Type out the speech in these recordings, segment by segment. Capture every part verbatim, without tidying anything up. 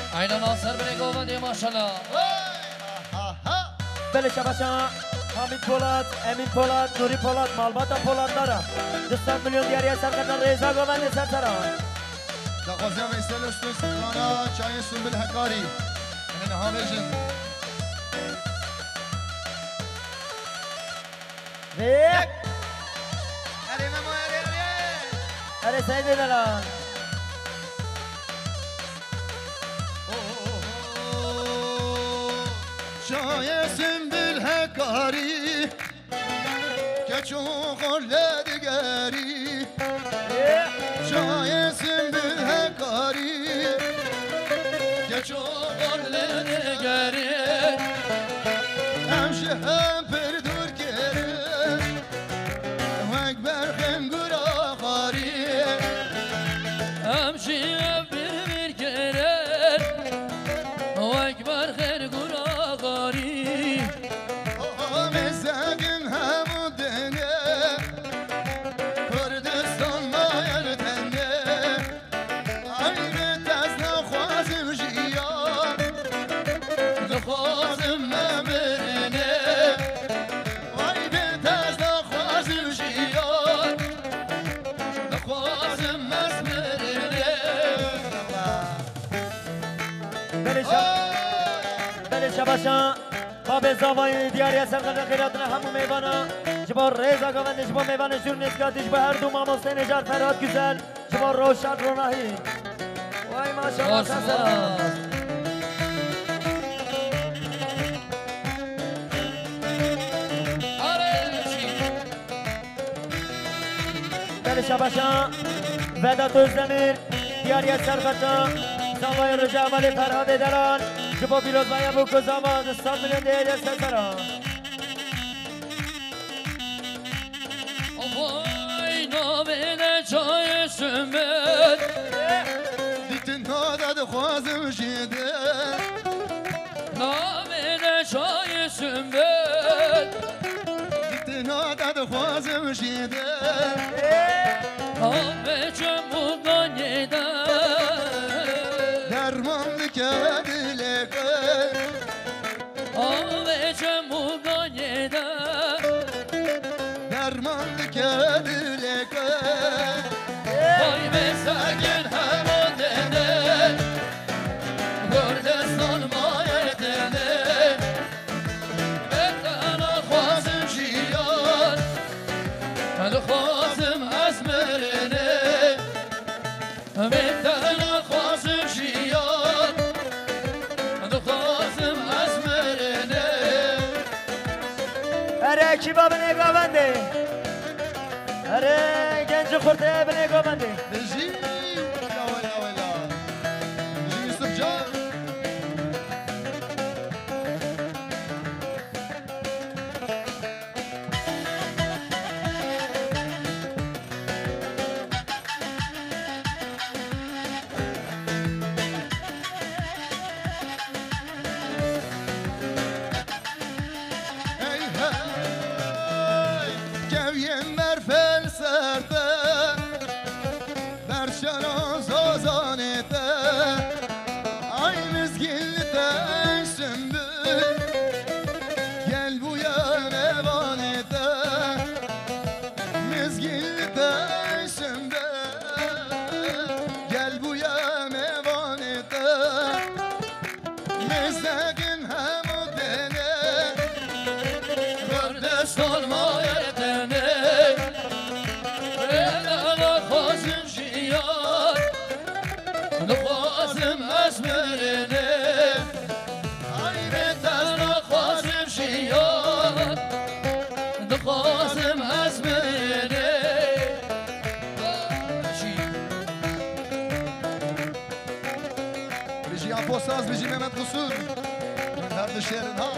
Aynen Nasır bile kovmadı maşallah. Bele Şabaşan, Hamid Polat, Emin Polat, Nuri Polat, Malbata Polatlara دوستان میلیون دیاری از سرکتان رضا گوند سرسرا دقوازی هم ایسل استوی سلطانا چای سنبل حکاری این ها بیشن ویک اره ممو اره اره اره سیدی دلان چای سنبل حکاری چون قله دیگری شای سنبل هکاری که چون قله دیگری همشه هم پر دور گره و اکبر خنگور آخاری همشه هم پر بیر گره و اکبر خنگور آخاری مزاقم همون دنه کردستان مایر دنه عیبت از نخوازم جیان نخوازم ممرنه عیبت از نخوازم جیان نخوازم مسمرنه بله شباشان باب زاوای دیاری از سرکتان خیراتنا همون میوانا جبا رضا گوند جبا میوان جور نسکاتی جبا هر دو ماموسته نجار فراد گزل جبا روشن روناهی وای ماشاءالله سرسرا بله شباشان ودا توزدمیر دیاری از سرکتان زاوای رجا عملی فرهاد دران جبا بیروز باید بو کزاما دستان میلیون دیاری از سرسرا وای نامه چای سنبل دیتن نادد خوازم جیده نامه چای سنبل دیتن نادد خوازم جیده همه چمو گانیده درمان کدلک همه چمو گانیده درمان کدلک وای مساکن همون دنه کردستان مایر دنه بهتن خوازم جیان خوازم اسمرنه بهتن خوازم جیان خوازم اسمرنه اره کی باب نگاونده اره گنج خورده به نگاونده نجی ولا ولا ولا نجی یوسف جان بوساز بيجي مهمت قصور من هذا الشعر ها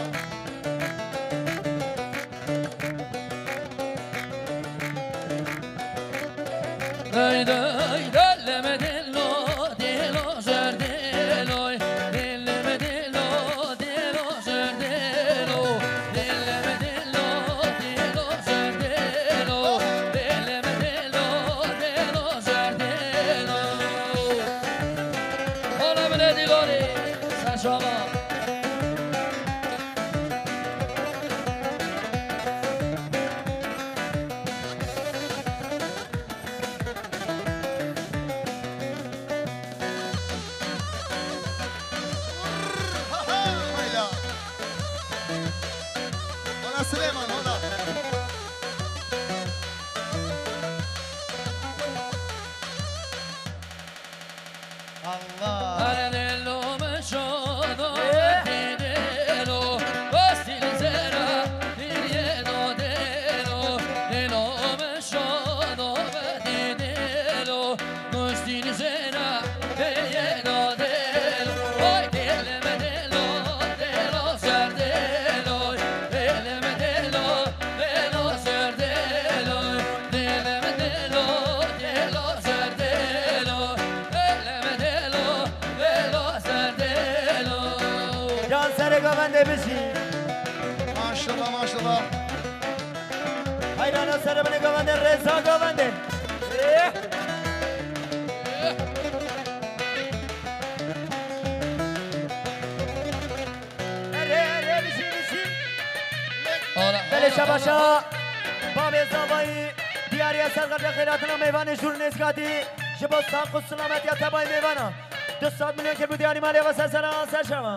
داي داي دلم دلو دلو زر دلو دلم دلو دلو زر دلو دلم دلو دلو زر دلو دلم دلو دلو زر دلو حالا بله دیگاری شما سليمان هلا الله أنا دلو مشودو دلو وستيل زرا دلو دلو دلو مشودو دلو وستيل زرا دلو دلو وای دلم دلو دلو سر دلو دلم دلو دلو سر دلو دلم دلو دلو سر دلو دلم دلو دلو سر دلو جان سر گونده بشی ماشاءالله ماشاءالله حیرانا سر بنی گونده رضا گونده بله شباشا باب زبایی دیاری سرقت خیراتنا میوان جور نزگاتی جبا ساق و سلامت یا تبای میوانا دو سات میلیون که بودیاری مالی و سر سر سر شما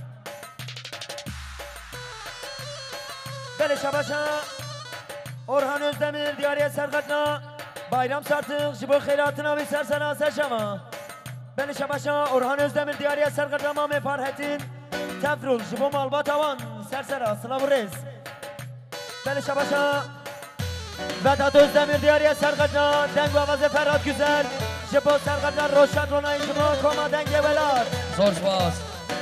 بله شباشا orhan Özdemir دیاری سرقتنا bayram sartık جبا خیراتنا بی سر سر سر شما بله شباشا orhan Özdemir دیاری سرقتنا مام فرحتین تفرول جبا مالبات آوان سر سر سلام و رز بله شباشا Vedat Özdemir دیاری سرقتنا دنگ و آواز فراد güzel جبا سرقتنا روشن رونای جبا کما دنگ ولاد زور باز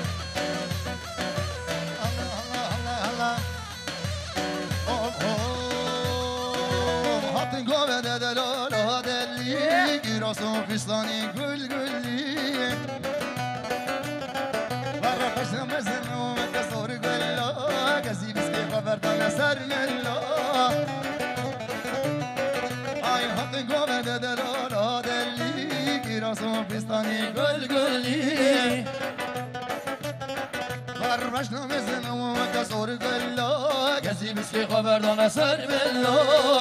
Allah Allah Allah Oh oh Hatın govede delala deli Girasın fislani gül gülli Varra kaşın mezin o mekka soru gülla Gezi biski kaberdan eser mella Ay hatın govede delala deli Girasın fislani gül gülli Varraşna mezin o mekka soru gülla Gezi biski خبردان اثر بلا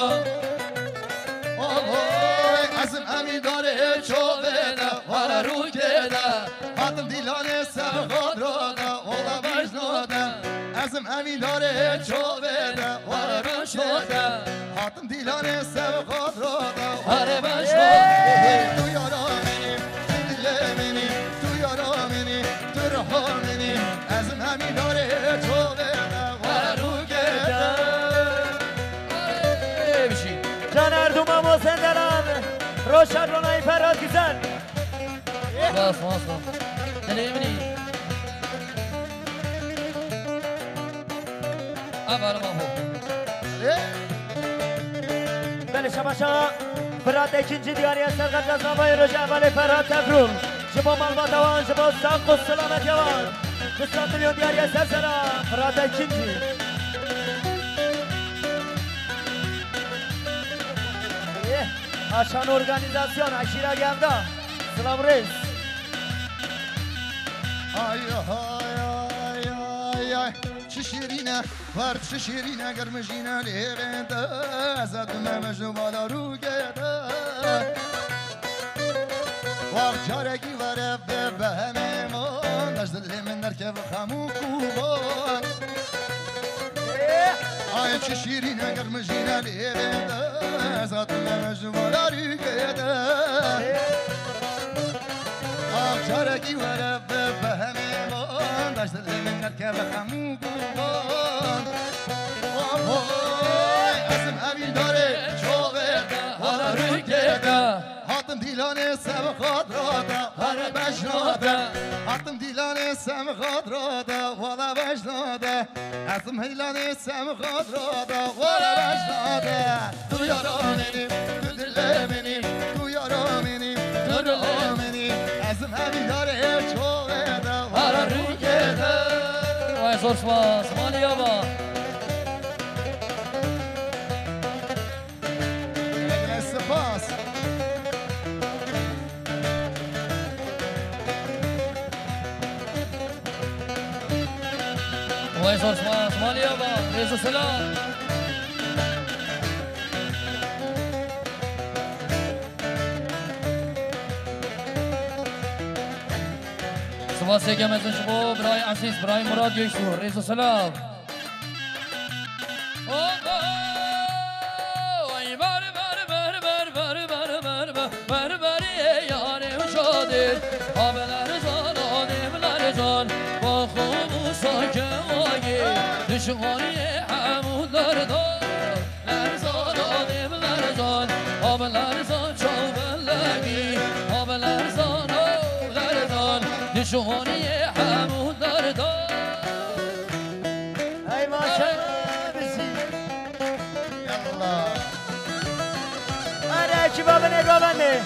Oy azim emi dare çoveda وارا رو كده Hadım dilane sev kadroda Ola başnoda Azim emi dare çoveda وارا رو شده Hadım dilane sev kadroda وارا بشنو Tu yara beni, tu dile beni Tu yara beni, tu raha beni Azim emi dare çoveda وارا رو كده بشي Can Erdumam o senderan روشن رونای فراد güzel باص باص باص تليمني أبغى ما هو بله شباشا فرات ikinci دیاری سرقت رزنامای روش اول فراد تفرول جبا مالبات آوان جبا ساق و سلامت یوان دو میلیون دیاری سرسرا فرات ikinci Aşan organizasyon Aşira Gevda Sılav Reis Ay ay ay ay ay Şişirine var şişirine Gırmışine levende Ezadüme mecnubala rugede Var çareki var evde behemiman Nezdillimin erkev hamu kuban Ay şişirine gırmışine levende Ezadüme mecnubala rugede Çareki var evde behemiman Daşdillimin erkebe hamu kuban Oy ezim evi dare çovede Hala rükede Hatım dilane sev kadrada Hala beşnade Hatım dilane sev kadrada Vala beşnade Ezim hilane sev kadrada Vala beşnade Tu yara benim, tu dille benim Tu yara benim, tu dille benim Ezim evi dare çovede Vala rükede وای زور باز مالی آبا Spas. وای زور سما سمالی آبا ریز و سلام سواسی که مزن شما برای عزیز برای مراد یکسو ریز و سلام وای بار بار بار بار بار بار بار بار بار یاره و شاده آبلر زان آدملر زان با خوب و ساکه واگی دشمانی حمودلر دار لرزان آدملر زان آبلر زان چاولگی آبلر زان آبلر زان دشمانی حمودلر دار ای ماشاءالله بسی يلا اره کی بابا نگاه بنده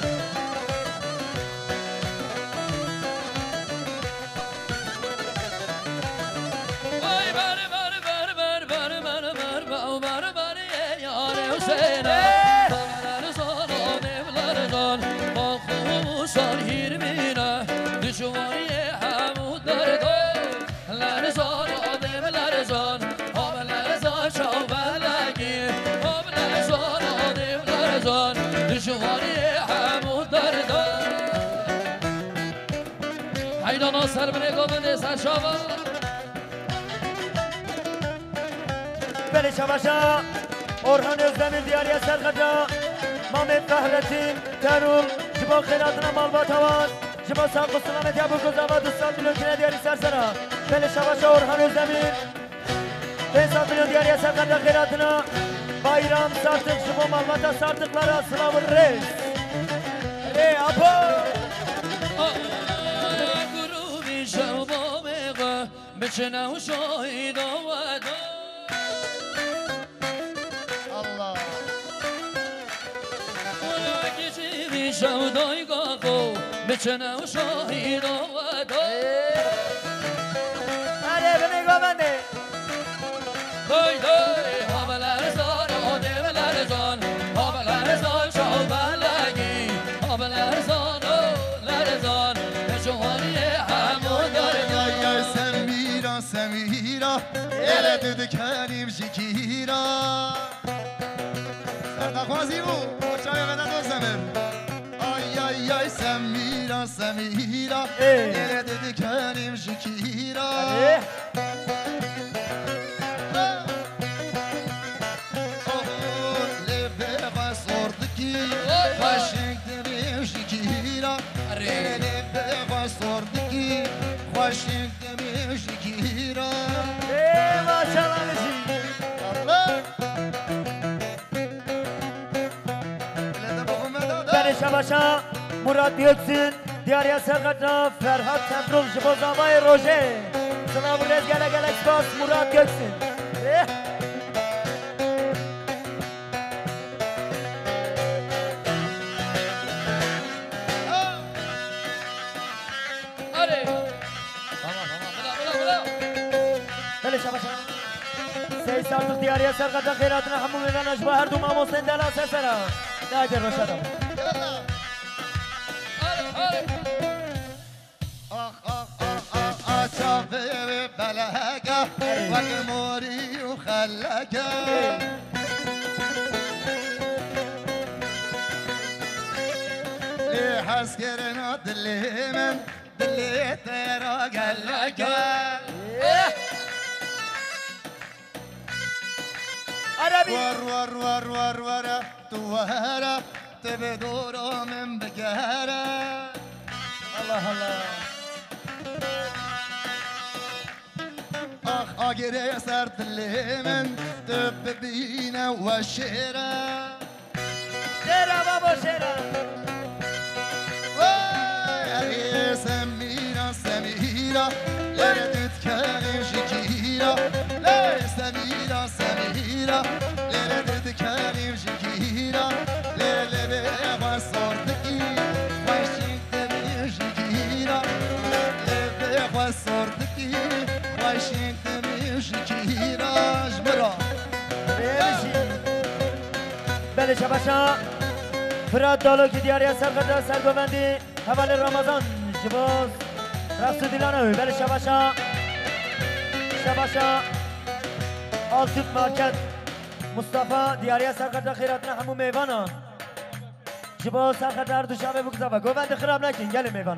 وای بر بر بر بر بر بر بر بر بر بر یار حسین بر زان آدملر زان با خوب سرهیر مینه دشواری حمودلر دار لرزان آدملر زان آبلر زان چاولگی آبلر زان آدملر زان دشواری حمودلر دار حیدا ناصر بنگاه بنده سرشاور بله شباشا orhan Özdemir Diyariye Serkaca Mehmet Fahrettin Terul Jibo Khairatına Malbat Havan Jibo Savku Selamet Yabu Kuzava Dustal Milyon Diyari Sersera Bele şabاشa orhan Özdemir Pensat Milyon Diyariye Serkaca Khairatına Bayram Sartık Jibo Malbata Sartıklara Slavur Reis Ey Apo گروهی شبابقه بچنه و شاهید آوده الله گیجی شودای گاکو بچنه و شاهید آوده Hadi beni gömende دای دای هابلر زان آدملر زان هابلر زان شاوبلگی هابلر زان آدملر زان بچوانی حمودلر يا يا سميرة سميرة يا تذكرني بشكيرة سردا خوازيبو وشاي غدا دوزمر اي اي اي سميرة سميرة يا تذكرني بشكيرة خوشی دمیشی گیرا Ey maşallah bizi الله Beni şabاشa Murat Göksün Diyariye Serkaca Ferhat Temrul Jibo Zavay Roje Slavur Reis gele gele Express Murat Göksün Eh آره tamam tamam bula bula bula Bele şabاشa Seyiz artık Diyariye Serkaca Khairatına Hamu Mevana Jibo her duma Mosen Dela Sersera Daydır Roşadam يلا آره آره اخ اخ اخ اخ اخ شافي بلهقة وقموري وخلقة ليه حسكرنا دلي من دلي تيرا قلقة Arabi ور ور ور ور ور توهرة تبدورو من بقهرة Allah Allah اخ اقري صرت اللي من تب بينا والشيرة Şera baba şera يا سميرة سميرة لا تتكلم شكيرة لا سميرة سميرة لا تتكلم شكيرة لا لا لا صورتك وشك تبي شكيرة لا صورتك وشك تبي شكيرة جبرة بله شباشا فراد دالو کی دیاری سرگرد سرگوندی حوال رمضان جباز رفت دیلانوی بله شباشا شباشا آلتوت مارکت مصطفى دیاری سرقت خیراتنا همو میوانا جبا سرقت هر دو شبه بگذابه گوبند خراب نکن گل میوانا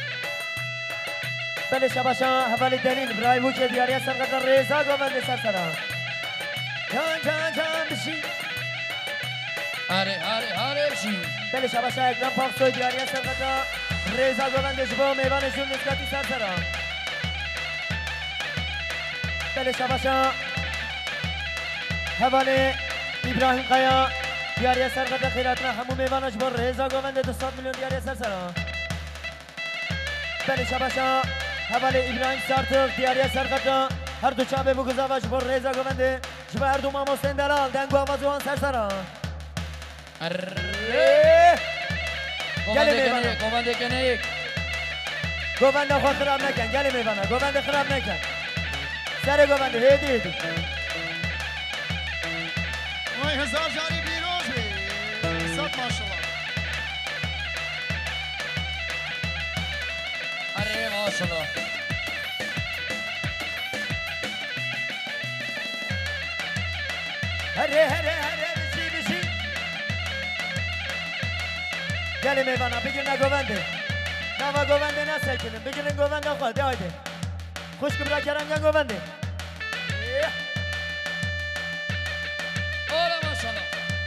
بله شباشا حوالی دلیل برای بوک دیاری سرقت ریزا گوبند سرسرا جان جان جان بشی هره هره هره بشی بله شباشا اکرام پاکسوی دیاری سرقت ریزا گوبند جبا میوان جون نسکتی سرسرا بله شباشا حوالی ابراهیم قیا دیاری سرقت خیراتنا همو میوانش بر ریزا گوبند دو صد میلیون دیاری سرسرا بله شباشا حوالی ابراهیم سارتق دیاری سرقت هر دو چابه بگذاوش بر ریزا گوبند جبه هر دو ماموستین دلال دنگو آوازوان سرسرا هره گوبنده کنیک گوبنده کنیک گوبنده خود خراب نکن گلی میوانه گوبنده خراب نکن سر گوبنده هیدی هیدی وای هزار جاری بیروز بی صد ماشالله هره ماشالله هره هره هره بشی بشی گلی میوانه بگیر نه گوبنده نه گوبنده نه سکنیم بگیرین گوبنده خود هایده خوش کبرا کرم گن گوبنده اولا ماشالله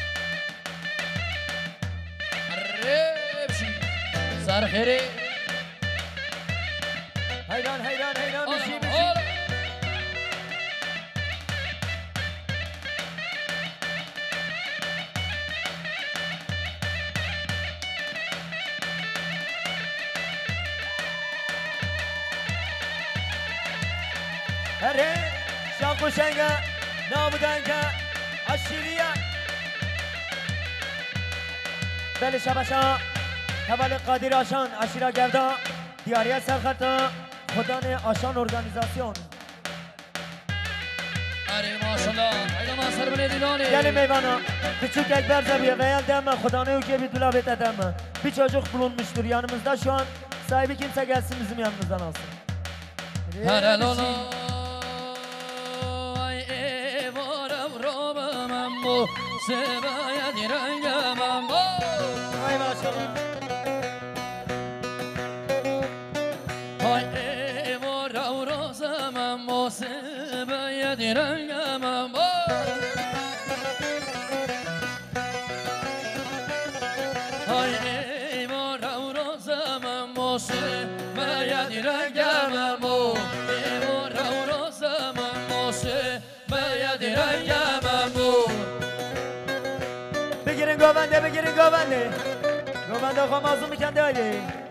هره بشی سر خیره حیران حیران حیران اولا بشی بشی اولا هره شاقو شنگا نامدنگا عشیریا بله شباشا حوال قادر آشان عشیرا گردا دیاری سرخط خدان آشان ارگانیزاسیون هره ماشالله ایلا ما سر بله دیلانی گلی میوانا küçük ekber zabiye veya deme Khudanı ülke bir tulabet edeme bir çocuk bulunmuştur yanımızda şu an sahibi kimse gelsin bizim yanımızdan alsın هره لولا ای ایوارم روبم بو سبایا دیرنگم بو Vay maşallah ای ایوارم روزم بو سبایا دیرنگم بو ای ایوارم روزم بو سبایا دیرنگم بو ایوارم روزم بو سبایا دیرنگم بو بگیرین گوونده بگیرین گوونده گوونده خواهم مازون میکنده هایده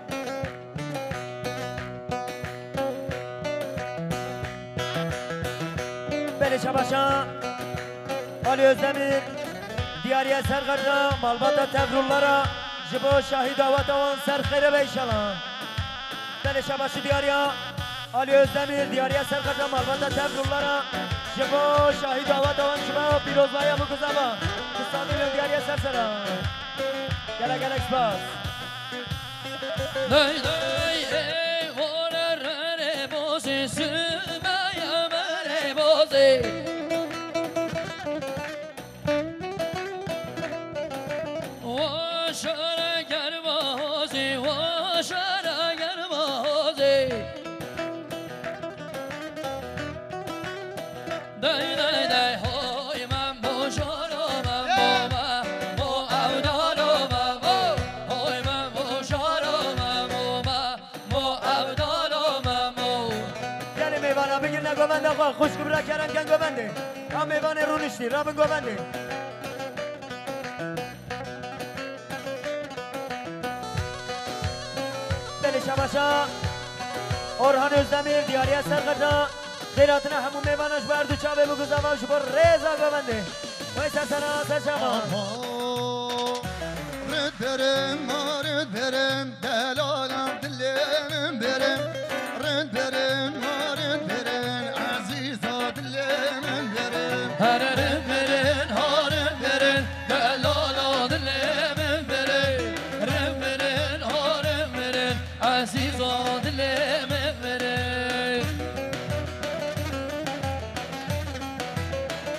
بله شباشا Ali Özdemir Diyariye Sergarda Malbata Tevrullara Jibo Şahid Avat Avan Serkhere Beyşalan Bele Şabaşı Diyariye Ali Özdemir Diyariye Sergarda Malbata Tevrullara Jibo Şahid Avat Avan Jibo Pirozlaya bu kızaba Kısamilyon Diyariye Sersera Gele gele Xbaz Day day ey vore re bozi sümaya mere bozi Vaşara gel bozi vaşara gel bozi Day day day hoy man boşara man baba bo avdaro baba hoy man boşara man baba bo avdaro man bo Gele meyvana bigir ne govende kwa Kuş kubra kerem gen govende Ha meyvane runişti rabın govende Beli şabaşa Orhan Özdemir Diyariye Sergarda Kheyratına hemu meyvanış verdu çabe bu kızama şu bor reza govende Vay sersana serşama Rıd verim, rıd verim, delalam dilim verim Rıd verim, rıd verim, aziza dilim verim Harerim verin harim verin delala dilemin verin Rim verin harim verin aziz o dilemin verin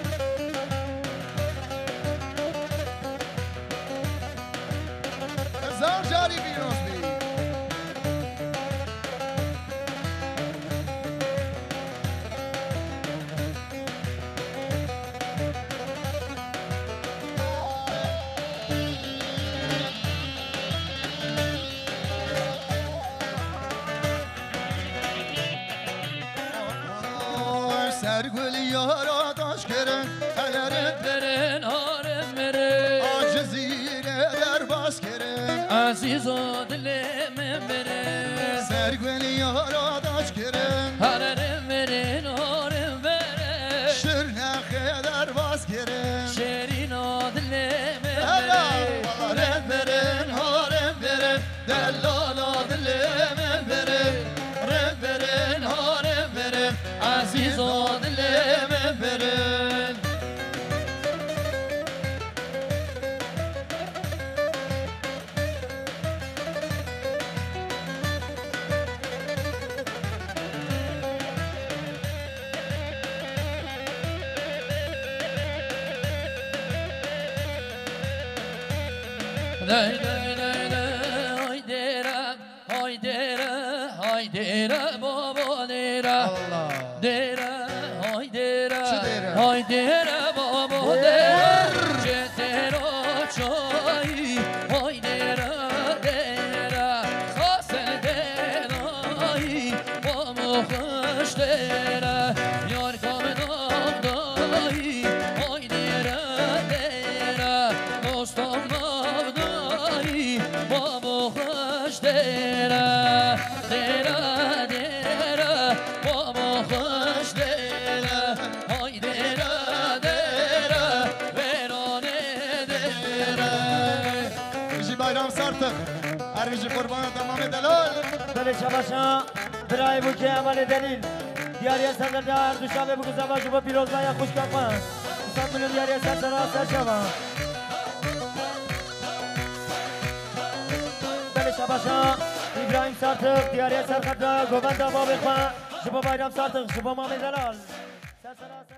سرگل یارا داش کرن هلرن برن هارم برن آجزیره در باز کرن عزیز و دلم برن سرگل یارا داش کرن هارم برن هارم برن شرنخه در باز کرن شیرین و دلم هارم برن برن هارم برن دلالا دلم برن هارم برن هارم برن عزیز و دلم برن Day day day day, ay dera, ay dera, ay dera, baba dera, Allah dera, ay dera, Şu dera? ay dera, baba dera, cetero çoy, ay dera, dera, sasel dera, ay, baba hoş dera, yar kamdan day, ay dera, dera, dostum بابا خوش دیره دیره دیره بابا خوش دیره های دیره دیره ویرانه دیره Bizi bayram sartık Her bizi kurbanı tamam edeler بله شباشا برای بو که عمل دلیل دیاری سردر در دو شبه بگو زواج با پیروز باید خوش کفن صد میلیون دیاری سردر را سر شبه بله شباشا ابراهیم سرطق دیاری سرخط را گوبند باب خواه شبا بایرام سرطق شبا مامی دلال سر سر